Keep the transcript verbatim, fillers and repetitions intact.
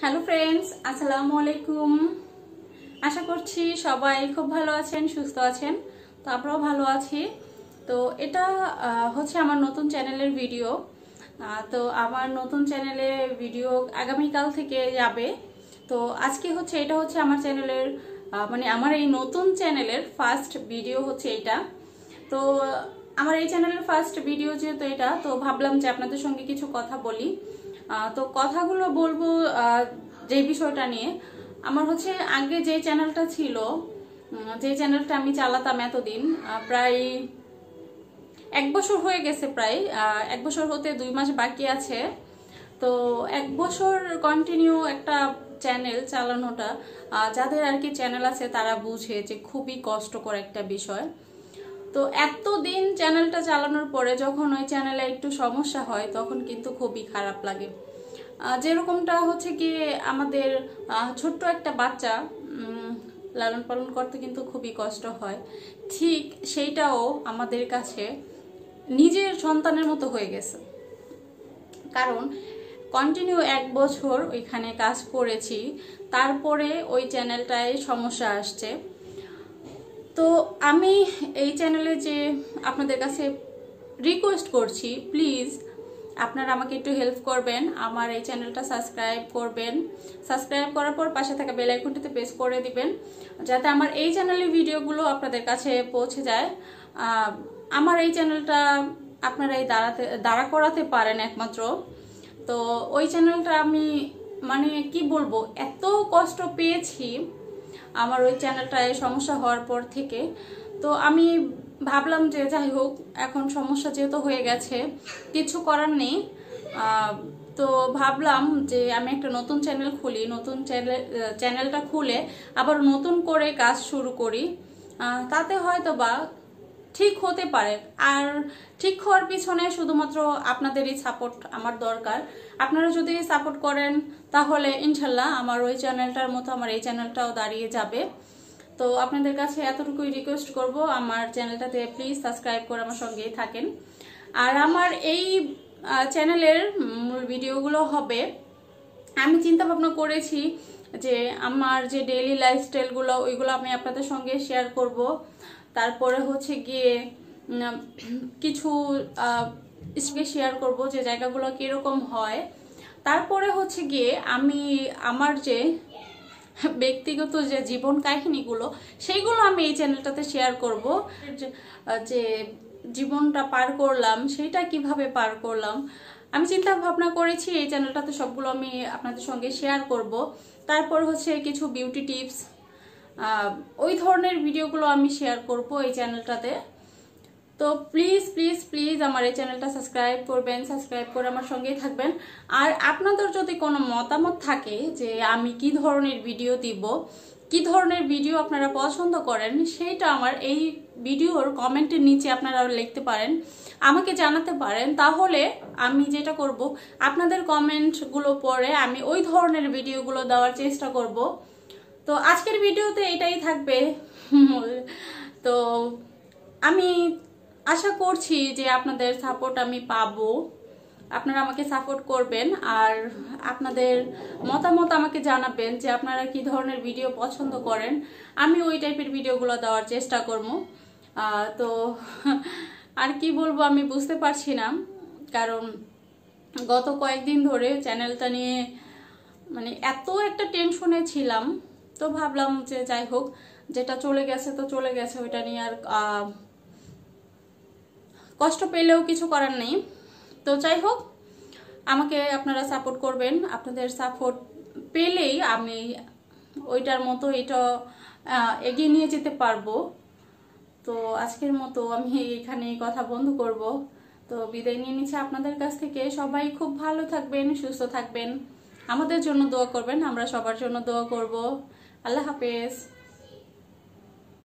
Hello friends, আসসালামু আলাইকুম। আশা করছি সবাই খুব ভালো আছেন, সুস্থ আছেন। তো আমরাও ভালো আছি। তো এটা হচ্ছে আমার নতুন চ্যানেলের ভিডিও। তো আমার নতুন চ্যানেলে ভিডিও আগামীকাল থেকে যাবে। তো আজকে হচ্ছে এটা হচ্ছে আমার চ্যানেলের মানে আমার এই নতুন চ্যানেলের ফার্স্ট ভিডিও হচ্ছে এটা। তো আমার এই চ্যানেলের ফার্স্ট ভিডিও যেহেতু এটা, তো ভাবলাম যে আপনাদের সঙ্গে কিছু কথা বলি। তো কথাগুলো বলবো যে বিষয়টা নিয়ে। আমার হচ্ছে আগে যে চ্যানেলটা ছিল, যে চ্যানেলটা আমি চালাতাম এতদিন, প্রায় এক বছর হয়ে গেছে, প্রায় এক বছর হতে দুই মাস বাকি আছে। তো এক বছর কন্টিনিউ একটা চ্যানেল চালানোটা, যাদের আর কি চ্যানেল আছে তারা বুঝে যে খুবই কষ্টকর একটা বিষয়। তো এতদিন চ্যানেলটা চালানোর পরে যখন ওই চ্যানেলে একটু সমস্যা হয় তখন কিন্তু খুবই খারাপ লাগে। যেরকমটা হচ্ছে কি, আমাদের ছোট্ট একটা বাচ্চা লালন পালন করতে কিন্তু খুবই কষ্ট হয়, ঠিক সেইটাও আমাদের কাছে নিজের সন্তানের মতো হয়ে গেছে। কারণ কন্টিনিউ এক বছর ওইখানে কাজ করেছি, তারপরে ওই চ্যানেলটায় সমস্যা আসছে। তো আমি এই চ্যানেলে যে আপনাদের কাছে রিকোয়েস্ট করছি, প্লিজ আপনারা আমাকে একটু হেল্প করবেন, আমার এই চ্যানেলটা সাবস্ক্রাইব করবেন। সাবস্ক্রাইব করার পর পাশে থাকা বেল আইকনটিতে প্রেস করে দিবেন, যাতে আমার এই চ্যানেলের ভিডিওগুলো আপনাদের কাছে পৌঁছে যায়। আমার এই চ্যানেলটা আপনারা এই দাঁড়াতে দাঁড়া করাতে পারেন একমাত্র। তো ওই চ্যানেলটা আমি মানে কি বলবো, এত কষ্ট পেয়েছি আমার ওই চ্যানেলটায় সমস্যা হওয়ার পর থেকে। তো আমি ভাবলাম যে যাই হোক, এখন সমস্যা যেহেতু হয়ে গেছে, কিছু করার নেই। তো ভাবলাম যে আমি একটা নতুন চ্যানেল খুলি, নতুন চ্যানেল চ্যানেলটা খুলে আবার নতুন করে কাজ শুরু করি। তাতে হয়তো বা ঠিক হতে পারে। আর ঠিক হওয়ার পিছনে শুধুমাত্র আপনাদেরই সাপোর্ট আমার দরকার। আপনারা যদি সাপোর্ট করেন তাহলে ইনশাল্লাহ আমার ওই চ্যানেলটার মতো আমার এই চ্যানেলটাও দাঁড়িয়ে যাবে। তো আপনাদের কাছে এতটুকুই রিকোয়েস্ট করব, আমার চ্যানেলটাতে প্লিজ সাবস্ক্রাইব করে আমার সঙ্গেই থাকেন। আর আমার এই চ্যানেলের মূল ভিডিওগুলো হবে, আমি চিন্তা ভাবনা করেছি যে আমার যে ডেইলি লাইফস্টাইলগুলো ওইগুলো আমি আপনাদের সঙ্গে শেয়ার করব। তারপরে হচ্ছে গিয়ে কিছু শেয়ার করব যে জায়গাগুলো কিরকম হয়। তারপরে হচ্ছে গিয়ে আমি আমার যে ব্যক্তিগত যে জীবন কাহিনীগুলো সেইগুলো আমি এই চ্যানেলটাতে শেয়ার করব। যে জীবনটা পার করলাম সেটা কিভাবে পার করলাম আমি চিন্তা ভাবনা করেছি এই চ্যানেলটাতে সবগুলো আমি আপনাদের সঙ্গে শেয়ার করব। তারপর হচ্ছে কিছু বিউটি টিপস, ওই ধরনের ভিডিওগুলো আমি শেয়ার করব এই চ্যানেলটাতে। তো প্লিজ প্লিজ প্লিজ আমার এই চ্যানেলটা সাবস্ক্রাইব করবেন, সাবস্ক্রাইব করে আমার সঙ্গেই থাকবেন। আর আপনাদের যদি কোনো মতামত থাকে যে আমি কি ধরনের ভিডিও দিব, কি ধরনের ভিডিও আপনারা পছন্দ করেন, সেইটা আমার এই ভিডিওর কমেন্টের নিচে আপনারা লিখতে পারেন, আমাকে জানাতে পারেন। তাহলে আমি যেটা করব, আপনাদের কমেন্টগুলো পড়ে আমি ওই ধরনের ভিডিওগুলো দেওয়ার চেষ্টা করব। তো আজকের ভিডিওতে এটাই থাকবে। তো আমি আশা করছি যে আপনাদের সাপোর্ট আমি পাবো, আপনারা আমাকে সাপোর্ট করবেন। আর আপনাদের মতামত আমাকে জানাবেন যে আপনারা কি ধরনের ভিডিও পছন্দ করেন, আমি ওই টাইপের ভিডিওগুলো দেওয়ার চেষ্টা করব। তো আর কি বলবো আমি বুঝতে পারছি না, কারণ গত কয়েকদিন ধরে চ্যানেলটা নিয়ে মানে এত একটা টেনশনে ছিলাম। তো ভাবলাম যে যাই হোক, যেটা চলে গেছে তো চলে গেছে, ওইটা নিয়ে আর কষ্ট পেলেও কিছু করার নেই। তো যাই হোক, আমাকে আপনারা সাপোর্ট করবেন। আপনাদের সাপোর্ট পেলেই আমি ওইটার মতো এটা এগিয়ে নিয়ে যেতে পারবো। তো আজকের মতো আমি এখানে কথা বন্ধ করব। তো বিদায় নিয়ে নিচ্ছি আপনাদের কাছ থেকে। সবাই খুব ভালো থাকবেন, সুস্থ থাকবেন, আমাদের জন্য দোয়া করবেন, আমরা সবার জন্য দোয়া করব। আল্লাহ হাফেজ।